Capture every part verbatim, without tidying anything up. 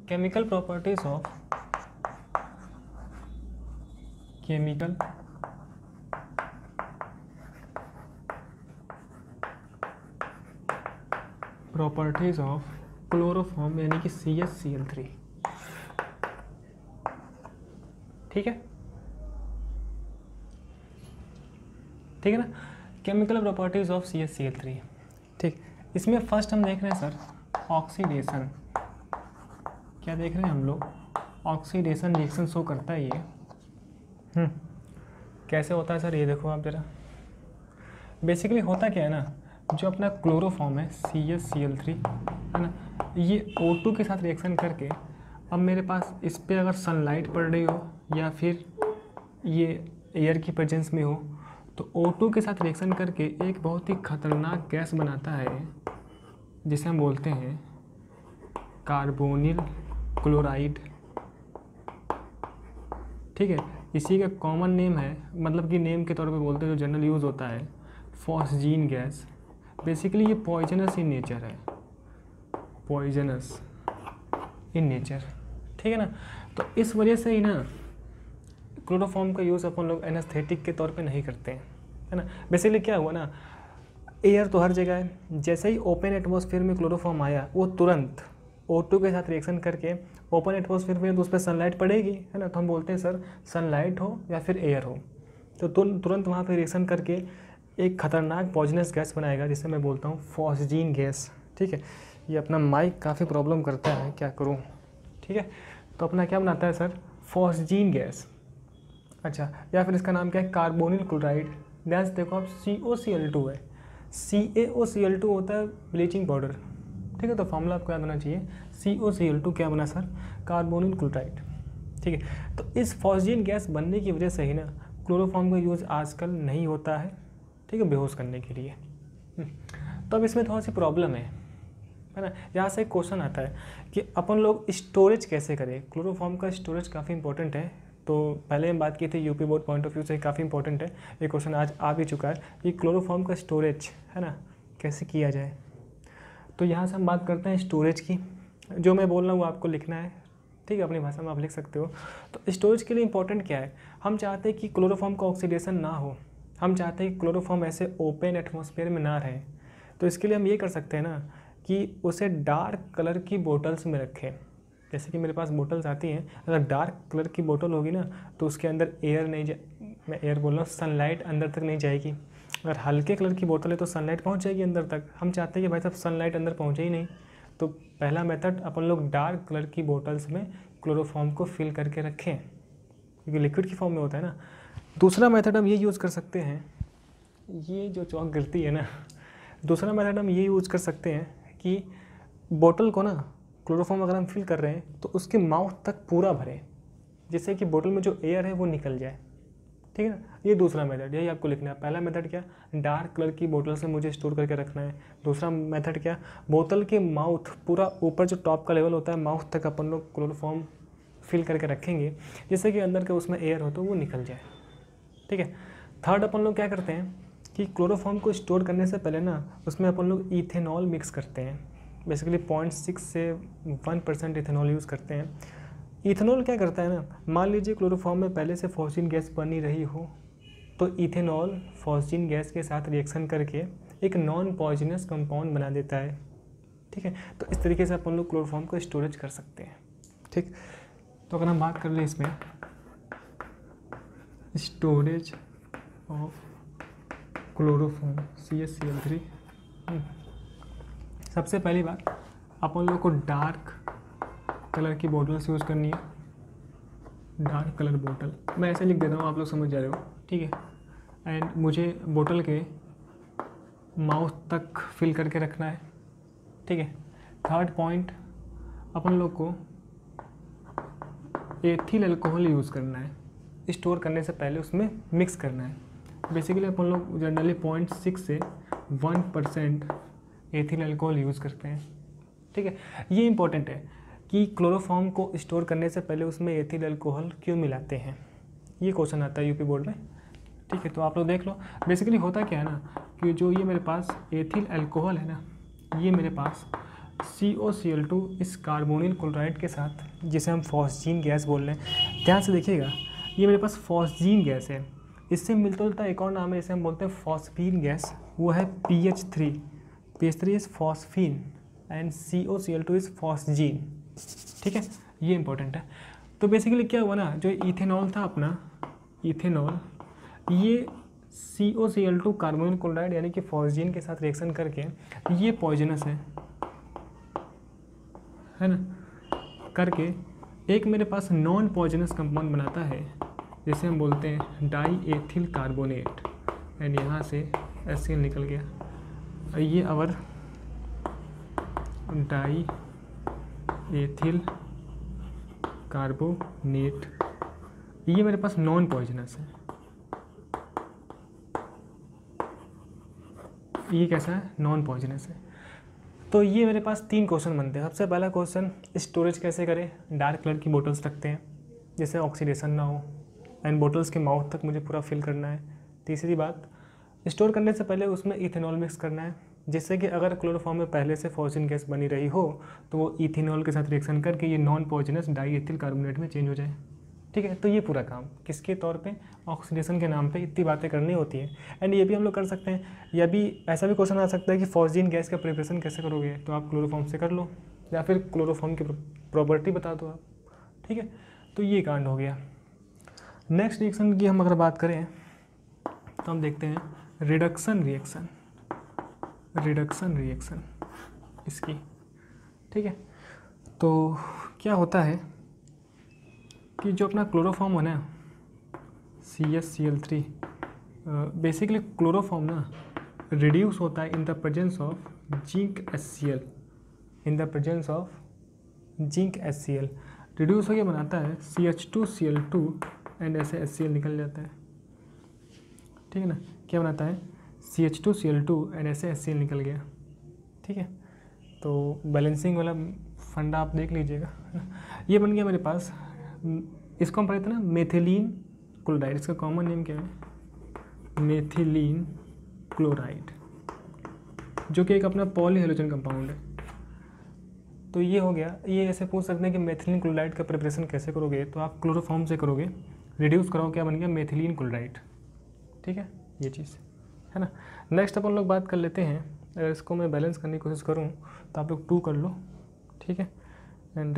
Chemical properties of chemical properties of chloroform यानी कि C H C L three. ठीक है ठीक है ना, chemical properties of C H C L three. ठीक, इसमें फर्स्ट हम देख रहे हैं सर ऑक्सीडेशन। क्या देख रहे हैं हम लोग? ऑक्सीडेशन रिएक्शन शो करता है ये। हम्म कैसे होता है सर? ये देखो आप जरा। बेसिकली होता क्या है ना, जो अपना क्लोरोफॉर्म है C H C L three है ना, ये ओ टू के साथ रिएक्शन करके, अब मेरे पास इस पर अगर सनलाइट पड़ रही हो या फिर ये एयर की प्रेजेंस में हो, तो ओ टू के साथ रिएक्शन करके एक बहुत ही खतरनाक गैस बनाता है जिसे हम बोलते हैं कार्बोनिल क्लोराइड। ठीक है, इसी का कॉमन नेम है, मतलब कि नेम के तौर पे बोलते हैं, जो जनरल यूज़ होता है, फॉस्जीन गैस। बेसिकली ये पॉइजनस इन नेचर है, पॉइजनस इन नेचर। ठीक है ना, तो इस वजह से ही ना क्लोरोफॉर्म का यूज़ अपन लोग एनेस्थेटिक के तौर पे नहीं करते हैं, है ना। बेसिकली क्या हुआ ना, एयर तो हर जगह है, जैसे ही ओपन एटमॉस्फेयर में क्लोरोफॉर्म आया, वो तुरंत ओ टू के साथ रिएक्शन करके ओपन एटमॉस्फेयर में तो उस पर सनलाइट पड़ेगी, है ना, तो हम बोलते हैं सर सनलाइट हो या फिर एयर हो, तो तुरंत वहाँ पर रिएक्शन करके एक खतरनाक पॉइजनस गैस बनाएगा जिसे मैं बोलता हूँ फॉस्जीन गैस। ठीक है, ये अपना माइक काफ़ी प्रॉब्लम करता है, क्या करूँ। ठीक है, तो अपना क्या बनाता है सर, फॉस्जीन गैस। अच्छा, या फिर इसका नाम क्या है, कार्बोनिल क्लोराइड। गैस देखो आप सी ओ सी एल टू है, सी ए ओ सी एल टू होता है ब्लीचिंग पाउडर। ठीक है, तो फॉर्मूला आपको याद होना चाहिए, सी ओ सी एल टू क्या बना सर, कार्बोनिल क्लोराइड। ठीक है, तो इस फॉस्जीन गैस बनने की वजह से ही ना क्लोरोफॉर्म का यूज़ आजकल नहीं होता है, ठीक है, बेहोश करने के लिए। तो अब इसमें थोड़ा सी प्रॉब्लम है है ना। यहाँ से एक क्वेश्चन आता है कि अपन लोग स्टोरेज कैसे करें। क्लोरोफॉर्म का स्टोरेज काफ़ी इंपॉर्टेंट है, तो पहले हम बात की थी UP board point of view से काफ़ी इंपॉर्टेंट है, ये क्वेश्चन आज आ भी चुका है कि क्लोरोफॉर्म का स्टोरेज है ना कैसे किया जाए। तो यहाँ से हम बात करते हैं स्टोरेज की। जो मैं बोल रहा हूँ वो आपको लिखना है, ठीक है, अपनी भाषा में आप लिख सकते हो। तो स्टोरेज के लिए इंपॉर्टेंट क्या है, हम चाहते हैं कि क्लोरोफॉर्म का ऑक्सीडेशन ना हो, हम चाहते हैं कि क्लोरोफॉर्म ऐसे ओपन एटमॉस्फेयर में ना रहे। तो इसके लिए हम ये कर सकते हैं ना कि उसे डार्क कलर की बोतल्स में रखें। जैसे कि मेरे पास बोतल्स आती हैं, अगर डार्क कलर की बोतल होगी ना तो उसके अंदर एयर नहीं जा मैं एयर बोल रहा हूँ सनलाइट अंदर तक नहीं जाएगी। अगर हल्के कलर की बोतल है तो सनलाइट पहुँच जाएगी अंदर तक। हम चाहते हैं कि भाई साहब सनलाइट अंदर पहुँचे ही नहीं, तो पहला मेथड अपन लोग डार्क कलर की बोतल्स में क्लोरोफॉर्म को फिल करके रखें, क्योंकि लिक्विड की फॉर्म में होता है ना। दूसरा मेथड हम ये यूज़ कर सकते हैं, ये जो चौक गिरती है ना, दूसरा मेथड हम ये यूज़ कर सकते हैं कि बोतल को ना क्लोरोफॉर्म अगर हम फिल कर रहे हैं तो उसके माउथ तक पूरा भरें, जिससे कि बोतल में जो एयर है वो निकल जाए। ठीक है ना, ये दूसरा मेथड, यही आपको लिखना है। पहला मेथड क्या, डार्क कलर की बोतल से मुझे स्टोर करके रखना है। दूसरा मेथड क्या, बोतल के माउथ पूरा ऊपर जो टॉप का लेवल होता है माउथ तक अपन लोग क्लोरोफॉर्म फिल करके रखेंगे, जिससे कि अंदर के उसमें एयर हो तो वो निकल जाए। ठीक है, थर्ड अपन लोग क्या करते हैं कि क्लोरोफॉर्म को स्टोर करने से पहले ना उसमें अपन लोग इथेनॉल मिक्स करते हैं। बेसिकली पॉइंट सिक्स से वन परसेंट इथेनॉल यूज़ करते हैं। इथेनॉल क्या करता है ना, मान लीजिए क्लोरोफॉर्म में पहले से फॉस्जीन गैस बनी रही हो, तो इथेनॉल फॉस्जीन गैस के साथ रिएक्शन करके एक नॉन पॉइजनस कंपाउंड बना देता है। ठीक है, तो इस तरीके से अपन लोग क्लोरोफॉर्म को स्टोरेज कर सकते हैं। ठीक, तो अगर हम बात कर लें इसमें storage of chloroform C H C L three, सबसे पहली बात अपन लोग को डार्क कलर की बोतल्स यूज़ करनी है। डार्क कलर बोतल, मैं ऐसे लिख देता हूँ, आप लोग समझ जा रहे हो। ठीक है, एंड मुझे बोतल के माउथ तक फिल करके रखना है। ठीक है, थर्ड पॉइंट, अपन लोग को एथिल अल्कोहल यूज़ करना है। स्टोर करने से पहले उसमें मिक्स करना है। बेसिकली अपन लोग जनरली पॉइंट सिक्स से one percent ethyl alcohol use करते हैं। ठीक है, ये इंपॉर्टेंट है कि क्लोरोफॉर्म को स्टोर करने से पहले उसमें एथिल अल्कोहल क्यों मिलाते हैं, ये क्वेश्चन आता है यूपी बोर्ड में। ठीक है, तो आप लोग देख लो। बेसिकली होता क्या है ना कि जो ये मेरे पास एथिल अल्कोहल है ना, ये मेरे पास C O C L two इस कार्बोनिल क्लोराइड के साथ, जिसे हम फॉस्जीन गैस बोल रहे हैं। ध्यान से देखिएगा, ये मेरे पास फॉस्जीन गैस है, इससे मिलता जुलता एक और नाम है जिसे हम बोलते हैं फॉस्फीन गैस, वो है P H three. P H three is phosphine and C O C L two is phosgene. ठीक है, ये इंपॉर्टेंट है। तो बेसिकली क्या हुआ ना, जो इथेनॉल था अपना, इथेनॉल, ये C O C L two carbonyl chloride यानी कि फॉस्जीन के साथ रिएक्शन करके ये पॉइजनस है है ना, करके एक मेरे पास नॉन पॉइजनस कंपाउंड बनाता है जिसे हम बोलते हैं डाई एथिल कार्बोनेट। एंड यहाँ से एच सी एल निकल गया, ये अवर डाई एथिल कार्बोनेट, ये मेरे पास नॉन पॉइजनस है। ये कैसा है, नॉन पॉइजनस है। तो ये मेरे पास तीन क्वेश्चन बनते हैं। सबसे पहला क्वेश्चन, स्टोरेज कैसे करें। डार्क कलर की बोतल्स रखते हैं जिससे ऑक्सीडेशन ना हो, एंड बोतल्स के माउथ तक मुझे पूरा फिल करना है। तीसरी बात, स्टोर करने से पहले उसमें इथेनॉल मिक्स करना है, जिससे कि अगर क्लोरोफॉर्म में पहले से फॉस्फीन गैस बनी रही हो तो वो इथेनॉल के साथ रिएक्शन करके ये non poisonous di ethyl carbonate में चेंज हो जाए। ठीक है, तो ये पूरा काम किसके तौर पे, ऑक्सीडेशन के नाम पे इतनी बातें करनी होती है। एंड ये भी हम लोग कर सकते हैं, या भी ऐसा भी क्वेश्चन आ सकता है कि फॉस्फीन गैस का प्रिपरेशन कैसे करोगे, तो आप क्लोरोफॉर्म से कर लो, या फिर क्लोरोफॉर्म की प्रॉपर्टी बता दो आप। ठीक है, तो ये कांड हो गया। नेक्स्ट रिएक्शन की हम अगर बात करें तो हम देखते हैं रिडक्शन रिएक्शन, रिडक्शन रिएक्शन इसकी। ठीक है, तो क्या होता है कि जो अपना क्लोरोफॉर्म है ना, C S C L three, basically chloroform ना रिड्यूस होता है in the presence of zinc H C L, in the presence of zinc H C L reduce होकर बनाता है C H two C L two and ऐसे H C L निकल जाता है। ठीक है ना, क्या बनाता है, C H two C L two and ऐसे एच सी एल निकल गया। ठीक है, तो बैलेंसिंग वाला फंडा आप देख लीजिएगा। ये बन गया मेरे पास, इसको हम पढ़े थे ना मेथिलीन क्लोराइड, इसका कॉमन नेम क्या है, मेथिलीन क्लोराइड, जो कि एक अपना पॉली हेलोजन कंपाउंड है। तो ये हो गया। ये ऐसे पूछ सकते हैं कि मेथिलीन क्लोराइड का प्रिपरेशन कैसे करोगे, तो आप क्लोरोफॉर्म से करोगे, रिड्यूस करो, क्या बन गया, मेथिलीन क्लोराइड। ठीक है, ये चीज़ है ना। नेक्स्ट अपन लोग बात कर लेते हैं, अगर इसको मैं बैलेंस करने की कोशिश करूँ तो आप लोग टू कर लो। ठीक है, एंड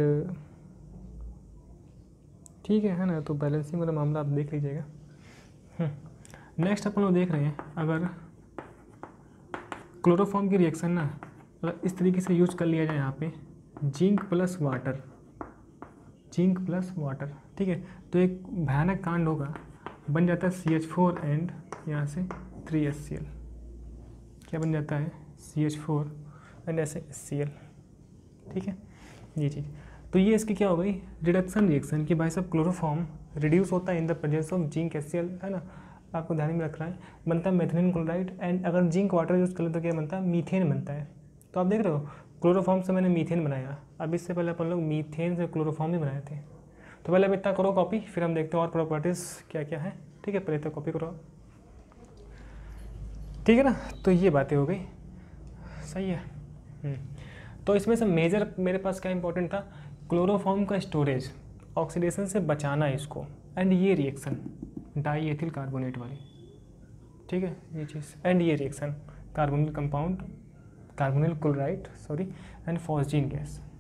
ठीक है है ना, तो बैलेंसिंग वाला मामला आप देख लीजिएगा। नेक्स्ट अपन लोग देख रहे हैं, अगर क्लोरोफॉर्म की रिएक्शन ना अगर इस तरीके से यूज कर लिया जाए, यहाँ पे zinc plus water, zinc plus water, ठीक है, तो एक भयानक कांड होगा, बन जाता है सी एच फोर एंड यहाँ से थ्री एच सी एल, क्या बन जाता है, सी एच फोर एंड ऐसे एच सी एल। ठीक है, ये चीज़। तो ये इसकी क्या हो गई, रिडक्शन रिएक्शन, कि भाई साहब क्लोरोफॉर्म रिड्यूस होता है in the presence of zinc H C L, है ना, आपको ध्यान में रखना है, बनता है मेथिलीन क्लोराइड। एंड अगर जिंक वाटर यूज़ कर ले तो क्या बनता है, मीथेन बनता है। तो आप देख रहे हो, क्लोरोफॉर्म से मैंने मीथेन बनाया, अब इससे पहले अपन लोग मीथेन से क्लोरोफॉर्म भी बनाए थे। तो पहले अब इतना करो कॉपी, फिर हम देखते हैं और प्रॉपर्टीज़ क्या क्या है। ठीक है, पहले तो कॉपी करो, ठीक है ना। तो ये बातें हो गई, सही है। तो इसमें से मेजर मेरे पास क्या इंपॉर्टेंट था, क्लोरोफॉर्म का स्टोरेज, ऑक्सीडेशन से बचाना इसको, एंड ये रिएक्शन डाई एथिल कार्बोनेट वाली। ठीक है, ये चीज़, एंड ये reaction carbonyl compound, carbonyl chloride sorry and phosgene gas.